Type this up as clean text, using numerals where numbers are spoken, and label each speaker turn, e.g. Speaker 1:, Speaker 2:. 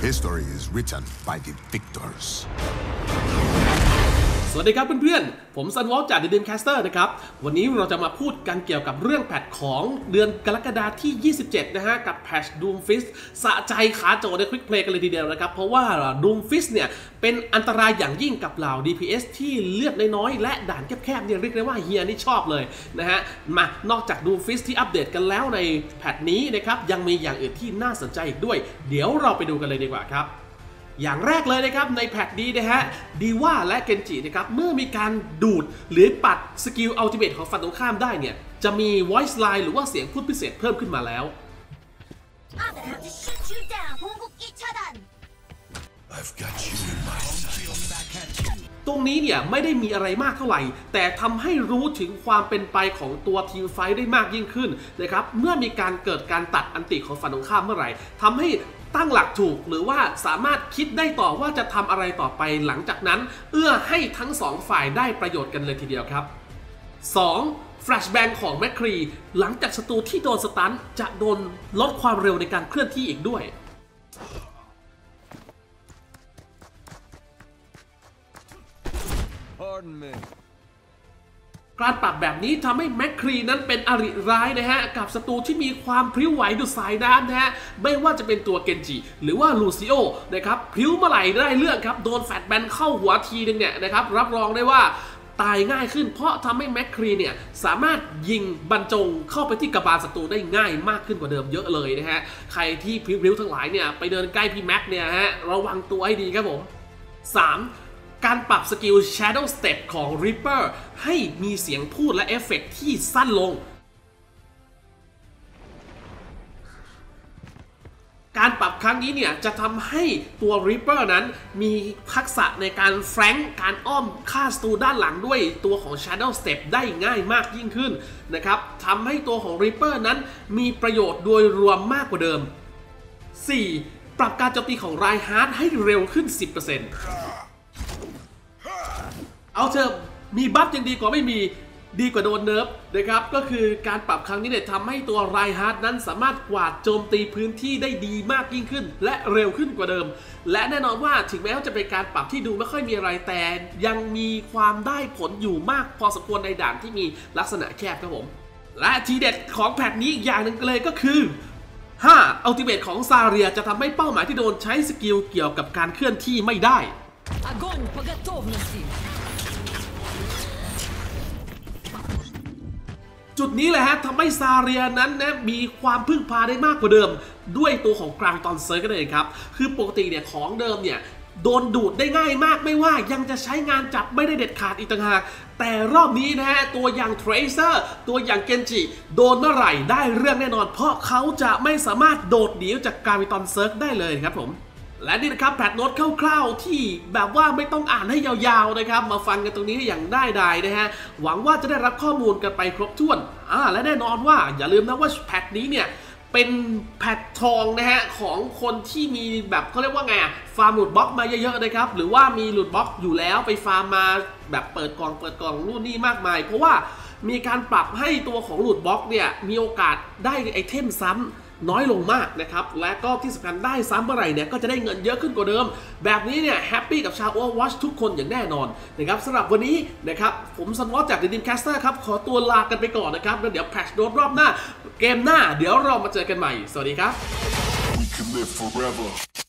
Speaker 1: History is written by the victors.
Speaker 2: สวัสดีครับเพื่อนๆผมซันวอลจาก The Dreamcaster นะครับวันนี้เราจะมาพูดกันเกี่ยวกับเรื่องแพทของเดือนกรกฎาคมที่27นะฮะกับแพท Doomfist สะใจขาโจใน Quick Play กันเลยทีเดียวนะครับเพราะว่า Doomfist เนี่ยเป็นอันตรายอย่างยิ่งกับเหล่า DPS ที่เลือดน้อยๆและด่านแคบๆเนี่ยเรียกได้ว่าเฮียนี่ชอบเลยนะฮะนอกจาก Doomfist ที่อัปเดตกันแล้วในแพทนี้นะครับยังมีอย่างอื่นที่น่าสนใจอีกด้วยเดี๋ยวเราไปดูกันเลยดีกว่าครับอย่างแรกเลยนะครับในแพทนี้นะฮะดีว่าและเกนจินะครับเมื่อมีการดูดหรือปัดสกิลอัลติเมทของฝั่งตรงข้ามได้เนี่ยจะมี voice line หรือว่าเสียงพูดพิเศษเพิ่มขึ้นมาแล้ว
Speaker 1: I've got you in my sights.
Speaker 2: ตรงนี้เนี่ยไม่ได้มีอะไรมากเท่าไหร่แต่ทำให้รู้ถึงความเป็นไปของตัวทีมไฟท์ได้มากยิ่งขึ้นนะครับเมื่อมีการเกิดการตัดอันติของฝั่งตรงข้ามเมื่อไหร่ทำให้ตั้งหลักถูกหรือว่าสามารถคิดได้ต่อว่าจะทำอะไรต่อไปหลังจากนั้นเอื้อให้ทั้ง2ฝ่ายได้ประโยชน์กันเลยทีเดียวครับ 2. Flashbang ของแมคครีหลังจากศัตรูที่โดนสตันจะโดนลดความเร็วในการเคลื่อนที่อีกด้วยการปรับแบบนี้ทำให้แมคครีนั้นเป็นอริร้ายนะฮะกับศัตรูที่มีความพริ้วไหวดุจสายน้ำนะฮะไม่ว่าจะเป็นตัวเกนจิหรือว่าลูซิโอนะครับพริ้วเมื่อไหร่ได้เรื่องครับโดนแฟตแบนเข้าหัวทีนึงเนี่ยนะครับรับรองได้ว่าตายง่ายขึ้นเพราะทำให้แมคครีเนี่ยสามารถยิงบรรจงเข้าไปที่กระบาลศัตรูได้ง่ายมากขึ้นกว่าเดิมเยอะเลยนะฮะใครที่พริ้วทั้งหลายเนี่ยไปเดินใกล้พี่แม็กเนี่ยฮะระวังตัวให้ดีครับผม 3. การปรับสกิล Shadow Step ของ Reaper ให้มีเสียงพูดและเอฟเฟกต์ที่สั้นลงการปรับครั้งนี้เนี่ยจะทำให้ตัว Reaper นั้นมีทักษะในการแฟรงค์การอ้อมฆ่าศัตรูด้านหลังด้วยตัวของ Shadow Step ได้ง่ายมากยิ่งขึ้นนะครับทำให้ตัวของ Reaper นั้นมีประโยชน์โดยรวมมากกว่าเดิม 4. ปรับการโจมตีของ Reinhardt ให้เร็วขึ้น 10% เอาเถอะมีบัฟยังดีกว่าไม่มีดีกว่าโดนเนิร์ฟนะครับก็คือการปรับครั้งนี้เนี่ยทำให้ตัวไรฮาร์ดนั้นสามารถกวาดโจมตีพื้นที่ได้ดีมากยิ่งขึ้นและเร็วขึ้นกว่าเดิมและแน่นอนว่าถึงแม้ว่าจะเป็นการปรับที่ดูไม่ค่อยมีอะไรแต่ยังมีความได้ผลอยู่มากพอสมควรในด่านที่มีลักษณะแคบครับผมและทีเด็ดของแพทนี้อีกอย่างหนึ่งเลยก็คือ5 อัลติเมทของซาเรียจะทำให้เป้าหมายที่โดนใช้สกิลเกี่ยวกับการเคลื่อนที่ไม่ได้จุดนี้แหละฮะทำให้ซาเรียนั้นนะมีความพึ่งพาได้มากกว่าเดิมด้วยตัวของกลางตอนเซิร์ฟกันเลยครับคือปกติเนี่ยของเดิมเนี่ยโดนดูดได้ง่ายมากไม่ว่ายังจะใช้งานจับไม่ได้เด็ดขาดอีกต่างหากแต่รอบนี้นะฮะตัวอย่างเทรเซอร์ตัวอย่างเกนจิโดนเมื่อไหร่ได้เรื่องแน่นอนเพราะเขาจะไม่สามารถโดดหนีจากกลางตอนเซิร์ฟได้เลยครับผมและนี่นะครับแพทโน้ตคร่าวๆที่แบบว่าไม่ต้องอ่านให้ยาวๆนะครับมาฟังกันตรงนี้อย่างได้นะฮะหวังว่าจะได้รับข้อมูลกันไปครบถ้วนและแน่นอนว่าอย่าลืมนะว่าแพทนี้เนี่ยเป็นแพททองนะฮะของคนที่มีแบบเขาเรียกว่าไงฟาร์มหลุดบล็อกมาเยอะๆนะครับหรือว่ามีหลุดบล็อกอยู่แล้วไปฟาร์มมาแบบเปิดกล่องนู่นนี่มากมายเพราะว่ามีการปรับให้ตัวของหลุดบล็อกเนี่ยมีโอกาสได้ไอเทมซ้ำน้อยลงมากนะครับและก็ที่สำคัญได้ซ้ำเมื่อไหร่เนี่ยก็จะได้เงินเยอะขึ้นกว่าเดิมแบบนี้เนี่ยแฮปปี้กับชาว Overwatch ทุกคนอย่างแน่นอนนะครับสำหรับวันนี้นะครับผมซันวอลจาก The Dreamcaster ครับขอตัวลากันไปก่อนนะครับแล้วเดี๋ยวแพทช์โดนรอบหน้าเกมหน้าเดี๋ยวเรามาเจอกันใหม่สวัสดีครับ